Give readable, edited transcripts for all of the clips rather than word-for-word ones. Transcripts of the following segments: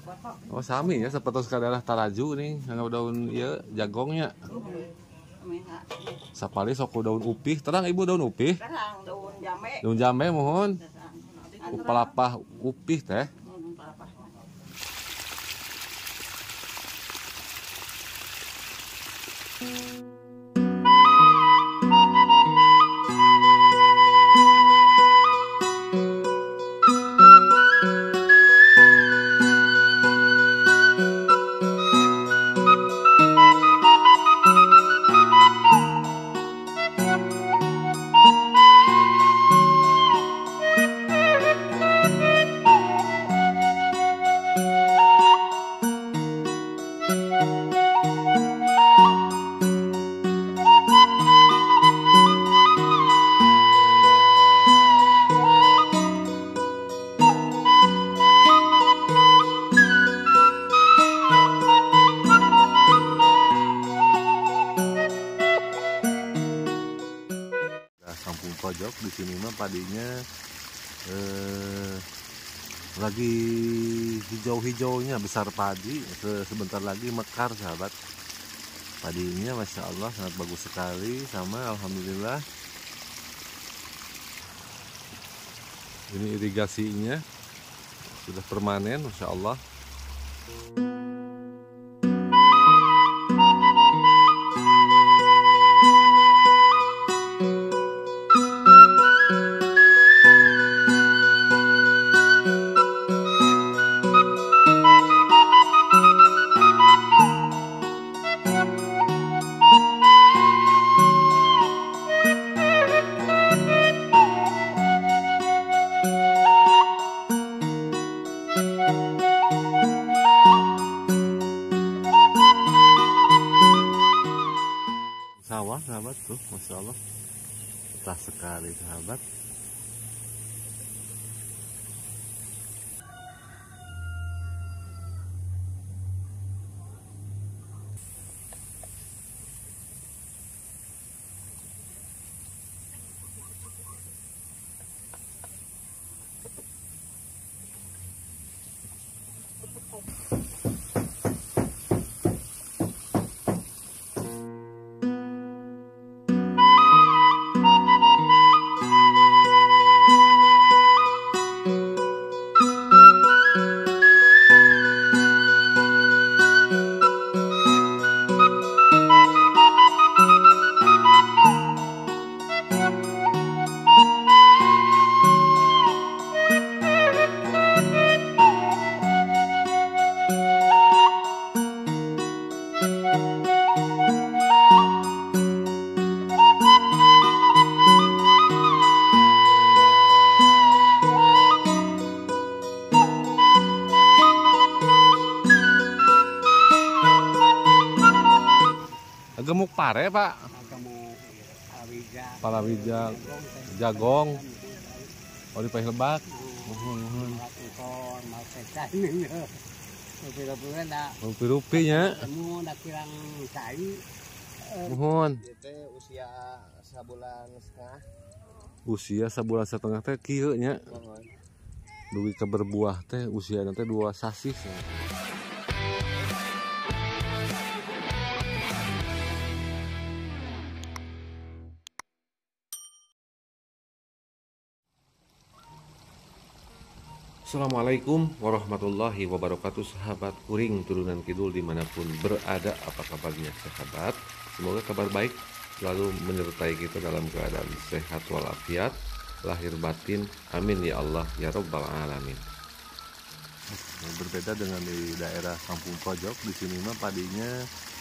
Oh sami ya seperti sekadalah taraju nih daun ieu jagongnya. Sapali sok daun upih, terang ibu daun upih. Terang daun jame. Daun jame mohon. Pelapah upih teh. Kampung pojok di sini mah padinya lagi hijau-hijaunya, besar padi, sebentar lagi mekar sahabat. Padinya masya Allah sangat bagus sekali, sama alhamdulillah. Ini irigasinya sudah permanen, masya Allah. Sawah sahabat tuh, masya Allah, betah sekali sahabat. Gemuk pare pak, palawija, jagong, oh di lebak, mohon. Rupi-rupinya, mohon. Usia sebulan setengah. Usia sebulan setengah teh kieu nya. Duwi ke berbuah teh usia nanti 2 sasis. Assalamualaikum warahmatullahi wabarakatuh, sahabat kuring turunan kidul dimanapun berada, apa kabarnya sahabat? Semoga kabar baik selalu menyertai kita dalam keadaan sehat walafiat lahir batin, amin ya Allah ya Rabbal alamin. Berbeda dengan di daerah kampung pojok, di sini mah padinya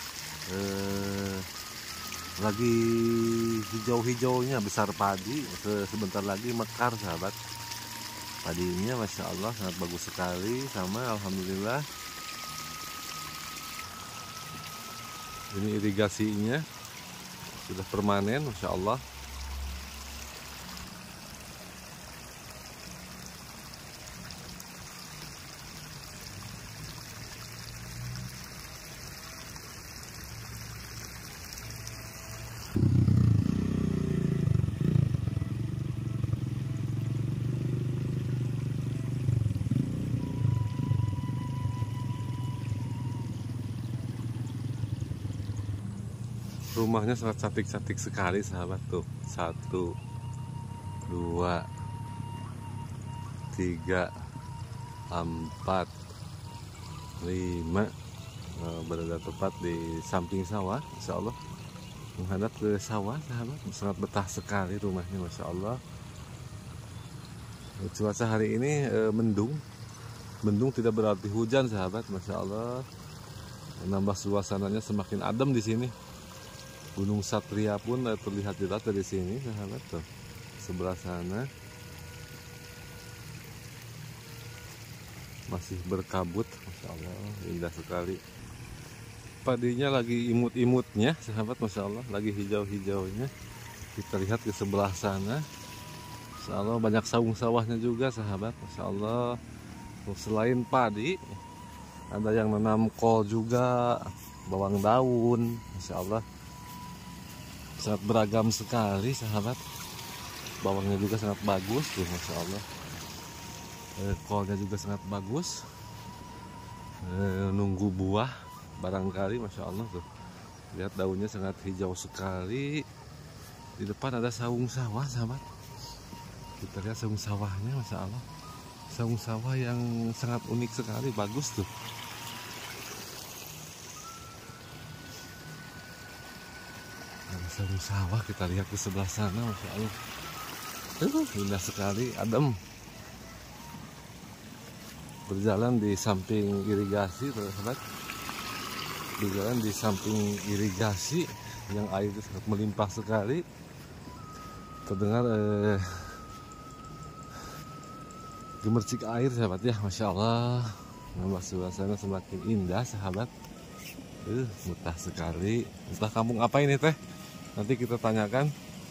lagi hijau-hijaunya, besar padi, sebentar lagi mekar sahabat. Padinya masya Allah sangat bagus sekali, sama alhamdulillah. Ini irigasinya sudah permanen, masya Allah. Rumahnya sangat cantik-cantik sekali sahabat tuh. 1, 2, 3, 4, 5. Berada tepat di samping sawah, Masya Allah. Menghadap ke sawah sahabat, sangat betah sekali rumahnya, Masya Allah. Cuaca hari ini mendung. Mendung tidak berarti hujan sahabat, Masya Allah. Menambah suasananya semakin adem di sini. Gunung Satria pun terlihat jelas dari sini sahabat tuh. Sebelah sana masih berkabut, Masya Allah, indah sekali. Padinya lagi imut-imutnya sahabat, Masya Allah, lagi hijau-hijaunya. Kita lihat ke sebelah sana, Masya Allah, banyak saung sawahnya juga sahabat, Masya Allah. Selain padi, ada yang menanam kol juga, bawang daun, Masya Allah. Sangat beragam sekali sahabat. Bawangnya juga sangat bagus tuh, Masya Allah. Kolnya juga sangat bagus. Nunggu buah barangkali, Masya Allah tuh. Lihat daunnya sangat hijau sekali. Di depan ada saung sawah sahabat. Kita lihat saung sawahnya, Masya Allah. Saung sawah yang sangat unik sekali, bagus tuh. Saung sawah, kita lihat ke sebelah sana, Masya Allah. Indah sekali, adem. Berjalan di samping irigasi, sahabat. Berjalan di samping irigasi yang air sangat melimpah sekali. Terdengar gemercik air, sahabat ya, Masya Allah. Nambah suasana semakin indah, sahabat. Betah sekali. Entah kampung apa ini teh? Nanti kita tanyakan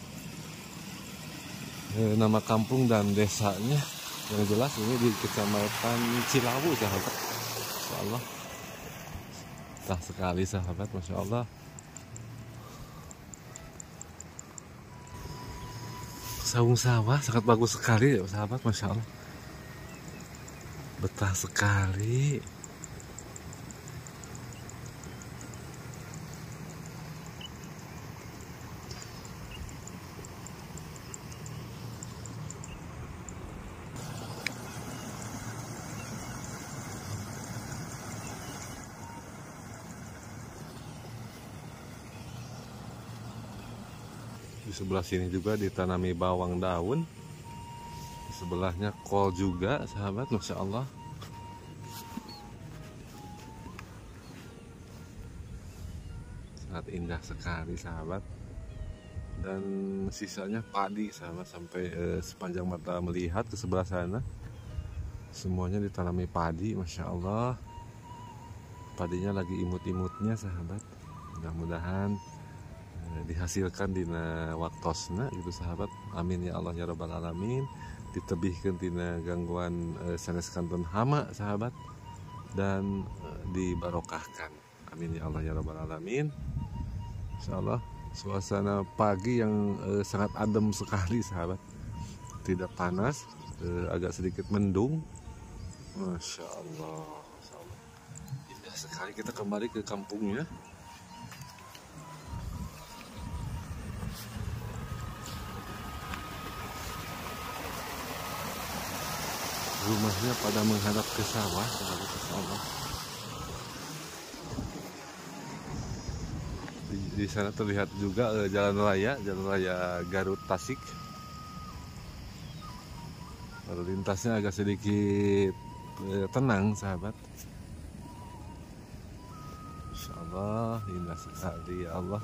nama kampung dan desanya. Yang jelas ini di Kecamatan Cilawu sahabat, Masya Allah. Betah sekali sahabat, Masya Allah. Saung sawah sangat bagus sekali sahabat, Masya Allah. Betah sekali. Di sebelah sini juga ditanami bawang daun. Di sebelahnya kol juga sahabat, Masya Allah. Sangat indah sekali sahabat. Dan sisanya padi sahabat, sampai sepanjang mata melihat ke sebelah sana. Semuanya ditanami padi, Masya Allah. Padinya lagi imut-imutnya sahabat. Mudah-mudahan dihasilkan dina waktosna gitu sahabat. Amin ya Allah ya Rabbal Alamin. Ditebihkeun tina gangguan sanes kantun hama sahabat, dan dibarokahkan. Amin ya Allah ya Rabbal Alamin. Insyaallah suasana pagi yang sangat adem sekali sahabat. Tidak panas, agak sedikit mendung. Masya Allah, Masya Allah. Indah sekali. Kita kembali ke kampungnya. Rumahnya pada menghadap ke sawah, sahabat, Masya Allah. Di sana terlihat juga jalan raya Garut Tasik. Lalu lintasnya agak sedikit tenang, sahabat. Masya Allah, indah sekali ya Allah.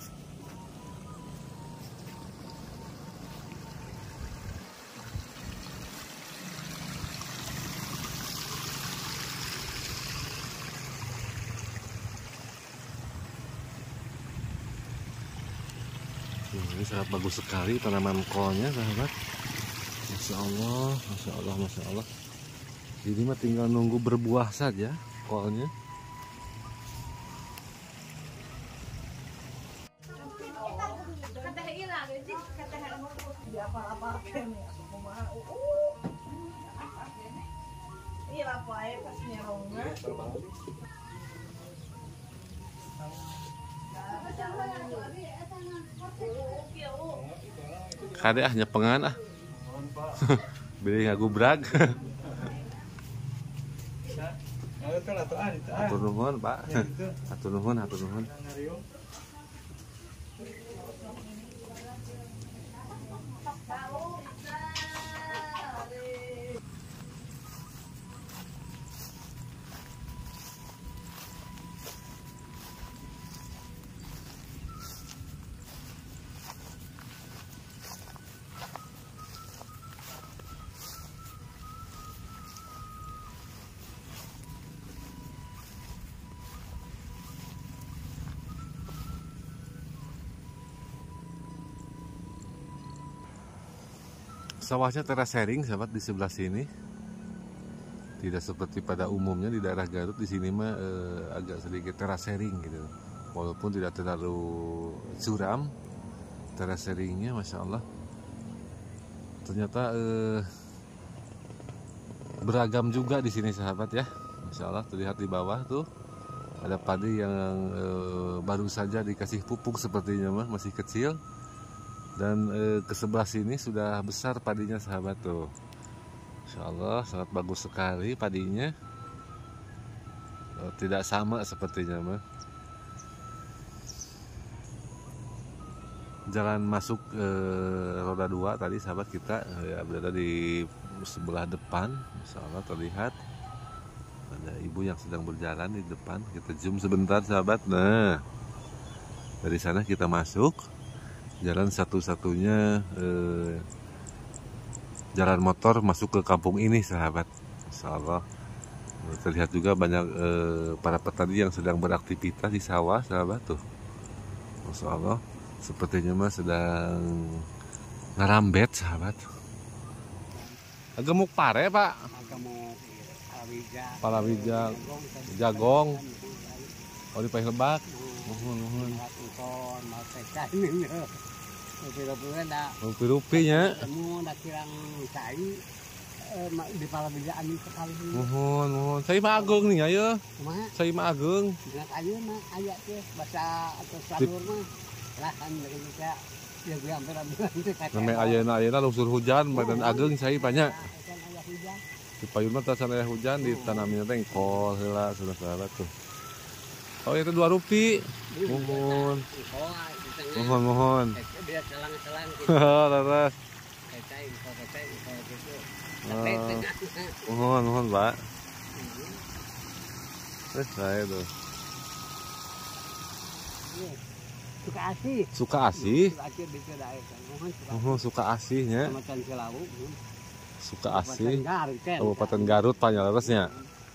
Ini sangat bagus sekali tanaman kolnya sahabat. Masya Allah, Masya Allah, Masya Allah. Ini mah tinggal nunggu berbuah saja kolnya. Kade ah nyepengan ah. Beli ngagubrak. Atur nuhun, Pak. Atur nuhun, atur nuhun. Sawahnya terasering sahabat di sebelah sini. Tidak seperti pada umumnya di daerah Garut, di sini mah agak sedikit terasering gitu. Walaupun tidak terlalu curam, teraseringnya masya Allah. Ternyata beragam juga di sini sahabat ya. Masya Allah, terlihat di bawah tuh ada padi yang baru saja dikasih pupuk sepertinya mah, masih kecil. Dan ke sebelah sini sudah besar padinya sahabat tuh. Insya Allah sangat bagus sekali padinya. Tidak sama sepertinya mah. Jalan masuk roda 2 tadi sahabat kita ya, berada di sebelah depan. Insya Allah terlihat ada ibu yang sedang berjalan di depan. Kita zoom sebentar sahabat. Nah, dari sana kita masuk. Jalan satu-satunya jalan motor masuk ke kampung ini sahabat. Insya Allah terlihat juga banyak para petani yang sedang beraktivitas di sawah sahabat tuh. Masya Allah sepertinya mah sedang ngerambet sahabat. Gemuk pare pak. Palawija, jagong. Oh di Lebak. Mohon. Rupi-rupinya. Mohon. Saya mah agung nih ayo. Saya mah agung. Namanya ayana lungsur hujan badan agung saya banyak. Di payun mah tasana hujan ditanamin tengkol heula saudara tuh. Oh itu 2 rupi. Mohon. Laras. Mohon Pak. Saya tuh. Suka asih. Suka asihnya. Suka asih. Kabupaten Garut Panyalarasnya.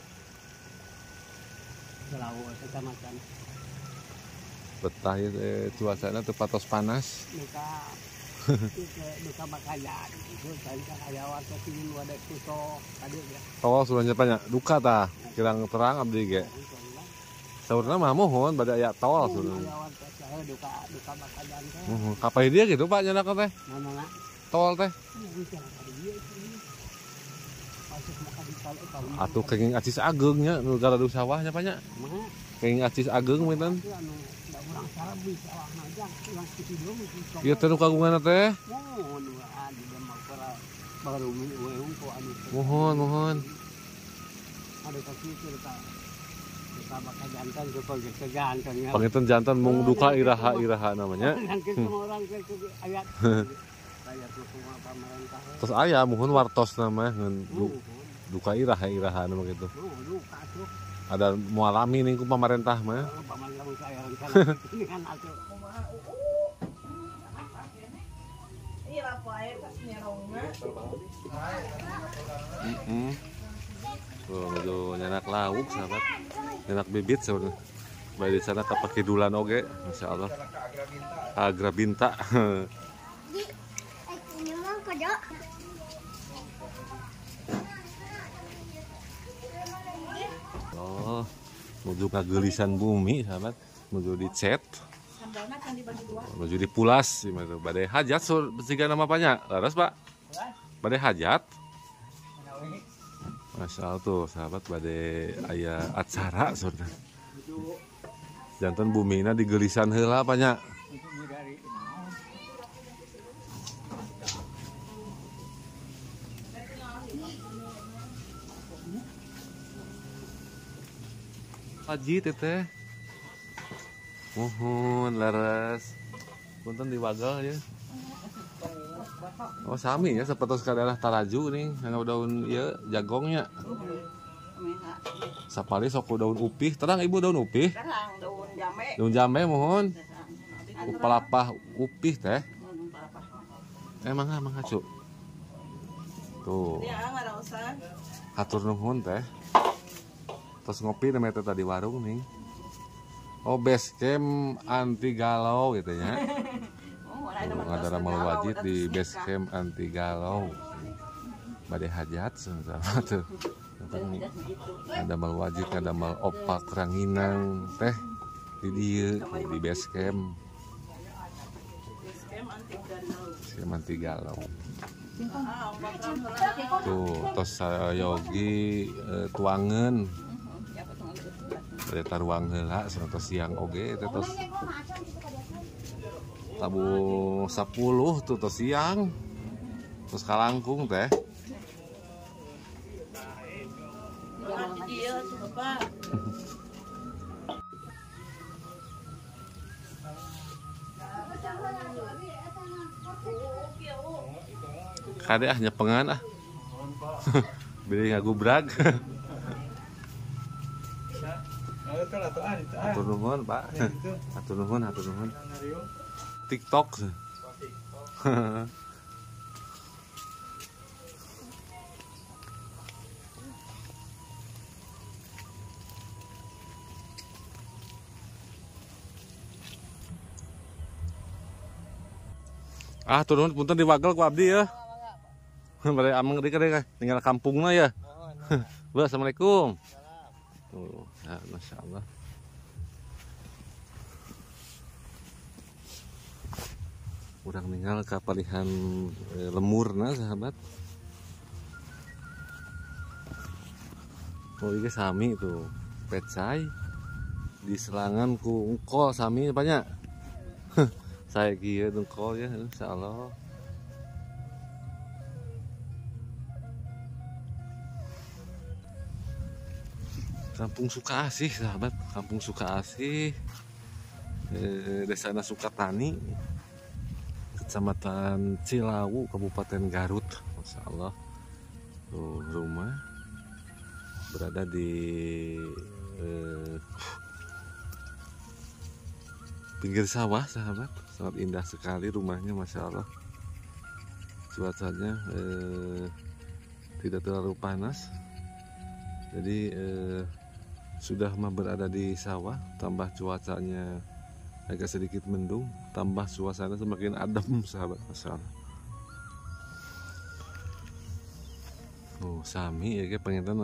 Betah ya cuacanya tuh patos panas. Tol sudah nyapanya duka tah kirang terang abdi ge. Saurna mah mohon bade aya tol sudah. Kapai dia gitu Pak nyanak teh? Tol teh. Atuh kenging acis agengnya nu garadu sawahnya Pak nya. Kenging acis ageng meunan. Ieu teh nu kagungan teh. Mohon. Pangitan jantan mung duka iraha namanya. Terus aya mohon wartos nama duka iraha nama gitu. Ada mualami nih ku pemerintah mah. Tuh nyanak lauk sahabat. Nyanak bibit sahabat. Baik di sana kapake dulan oge, masya Allah. Agrabinta. Oh, menuju kagelisan bumi sahabat, menuju dicet, menuju dipulas, badai hajat, bertiga nama apanya? Laras Pak, badai hajat. Masya Allah tuh sahabat badai ayah acara saudara. Jantan bumina digelisan heula apanya. Haji teteh. Mohon laras. Punten diwagal ya. Oh sami ya seperti daerah Taraju nih, anu daun ieu jagongnya. Sapali sok daun upih, terang ibu daun upih. Terang daun jambe. Daun jambe mohon. Pelapah upih teh. Emang hacu. Tuh. Ya nggak usah. Hatur nuhun teh. Terus ngopi namanya teh tadi warung nih. Oh base camp anti galau gitu ya. Ada ramal wajib di base camp anti galau. Bade hajat sama tuh. Ada mal wajib, ada mal opak ranginang teh di dieu di base camp. Camp anti galau. Tuh tos yogi tuangan. Ada ruang heula tos siang oge teh tos tabu 10 tuh tos siang terus kalangkung teh kade ah nyepengan ah beli ngagubrak. Hatur nuhun Pak. Hatur nuhun. TikTok. Turun punten diwagel ku abdi ya. Bade ameng deui kadek tinggal kampungna ya. Bu, assalamualaikum. Tuh, ya, masya Allah. Urang ninggal kapalihan lemurna sahabat. Oh iya sami tuh pecai di selangan ku engkol sami banyak. Saya kieu engkol ya insyaallah. Kampung Sukaasih sahabat, Kampung Sukaasih, Desa Sukatani, Kecamatan Cilawu, Kabupaten Garut, Masya Allah. Tuh, rumah berada di pinggir sawah sahabat, sangat indah sekali rumahnya Masya Allah. Cuacanya tidak terlalu panas, jadi sudah berada di sawah, tambah cuacanya agak sedikit mendung, tambah suasana semakin adem sahabat, Masya Allah. Oh sami ya pengintan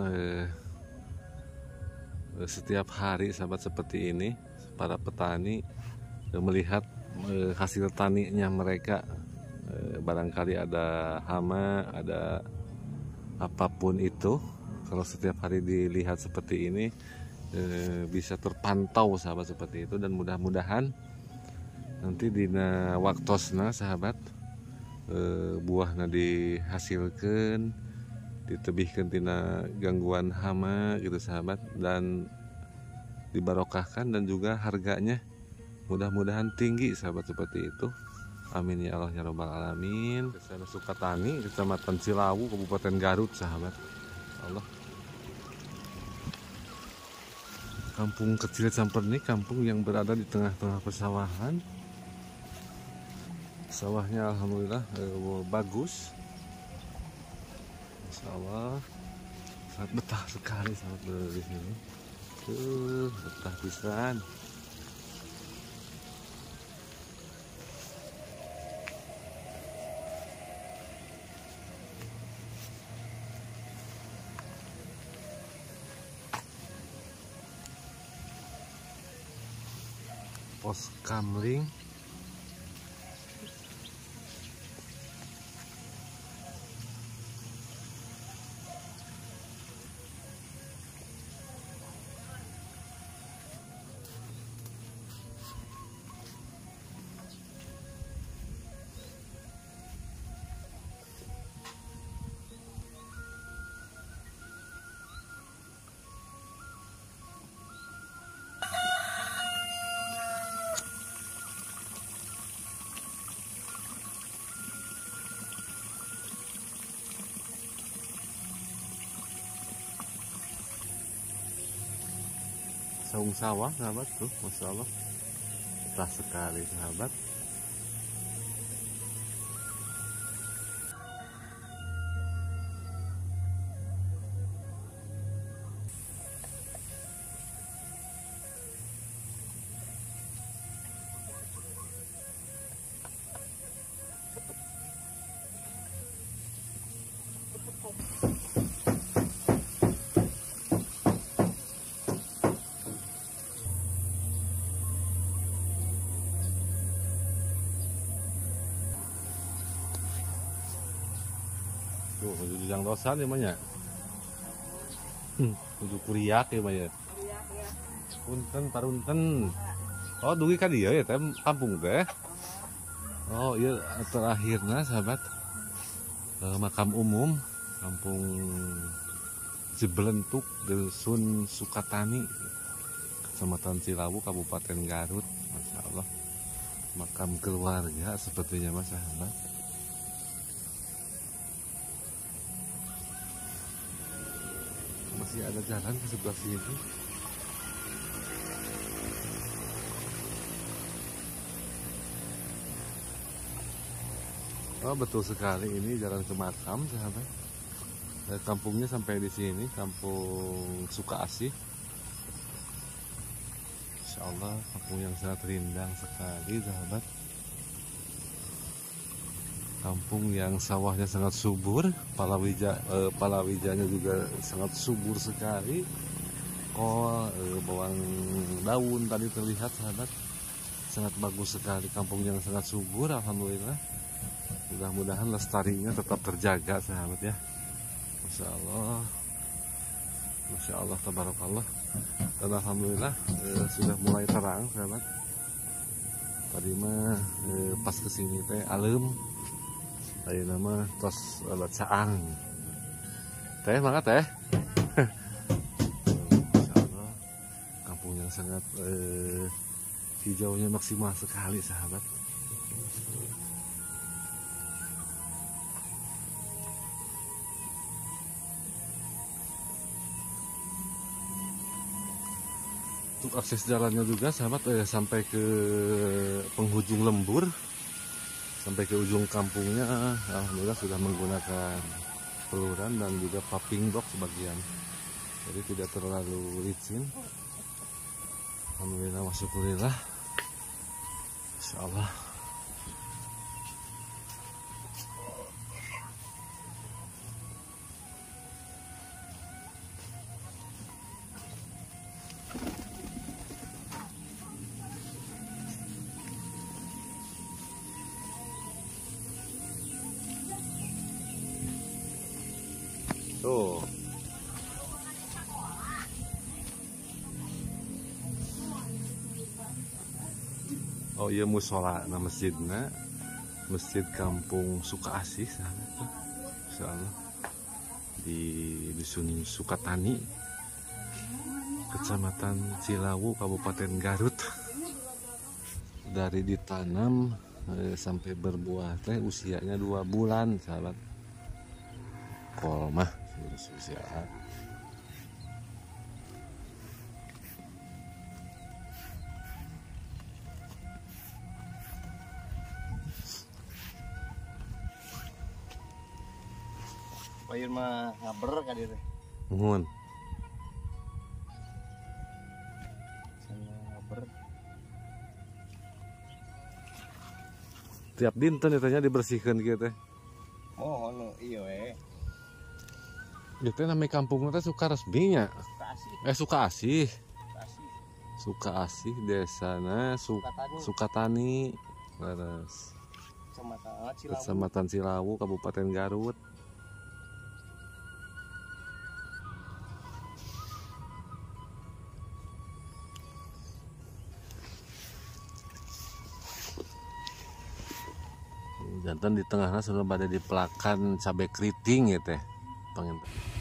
setiap hari sahabat seperti ini para petani melihat hasil taninya mereka, barangkali ada hama, ada apapun itu, kalau setiap hari dilihat seperti ini bisa terpantau sahabat seperti itu, dan mudah-mudahan nanti dina waktosna sahabat buahna dihasilkan, ditebihkeun tina gangguan hama gitu sahabat, dan dibarokahkan, dan juga harganya mudah-mudahan tinggi sahabat seperti itu. Amin ya Allah ya Rabbal Alamin. Desa Sukatani, Kecamatan Cilawu, Kabupaten Garut sahabat Allah. Kampung kecil Campernik, kampung yang berada di tengah-tengah persawahan. Sawahnya alhamdulillah bagus. Masya Allah, sangat betah sekali sangat berada di sini. Betah pisan. Pos kamling saung sawah sahabat tuh, masya Allah, betah sekali sahabat. Tuh, menuju yang dosa nih banyak. Menuju Kuriak ya banyak. Iya, iya. Punten, parunten. Oh, dugi kan dia ya, teh kampung teh. Oh iya, terakhirnya sahabat, makam umum kampung Cibelentuk, Dusun Sukatani, Kecamatan Cilawu, Kabupaten Garut. Masya Allah, makam keluarga sepertinya mas sahabat. Masih ada jalan ke sebelah sini. Oh betul sekali, ini jalan ke makam sahabat. Kampungnya sampai di sini, kampung Sukaasih. Insya Allah kampung yang sangat rindang sekali sahabat. Kampung yang sawahnya sangat subur, palawijanya juga sangat subur sekali. Bawang daun tadi terlihat sahabat, sangat bagus sekali. Kampung yang sangat subur, alhamdulillah. Mudah-mudahan lestarinya tetap terjaga sahabat ya. Masya Allah, Masya Allah, tabarakallah. Dan alhamdulillah sudah mulai terang sahabat. Tadi mah pas kesini teh alem. Tadi nama tos alat saang. Teh mangga teh. Masya Allah, kampung yang sangat hijaunya maksimal sekali sahabat. Untuk akses jalannya juga sahabat sampai ke penghujung lembur, sampai ke ujung kampungnya alhamdulillah sudah menggunakan peluran dan juga paving block sebagian, jadi tidak terlalu licin. Alhamdulillah wa syukurillah, Insya Allah. Tuh. Oh iya musola, nah masjidnya Masjid Kampung Sukaasih sahabat. Insya Allah di Dusun Sukatani, Kecamatan Cilawu, Kabupaten Garut. Dari ditanam sampai berbuah teh usianya 2 bulan sahabat. Kolmah usia. Payun mah ngaber ka dieu teh. Nuhun. Sana ngaber. Tiap dinten ya dibersihkan gitu teh. Oh, nu ieu we. Itu namanya kampungnya teh Sukaresminya. Kasih, Sukaasih. kasih. Sukaasih desana Sukatani. Sukatani. Leres. Kecamatan Cilawu. Kecamatan Cilawu, Kabupaten Garut. Jantan di tengahnya sudah pada dipelakan cabai keriting ya teh. Pengen.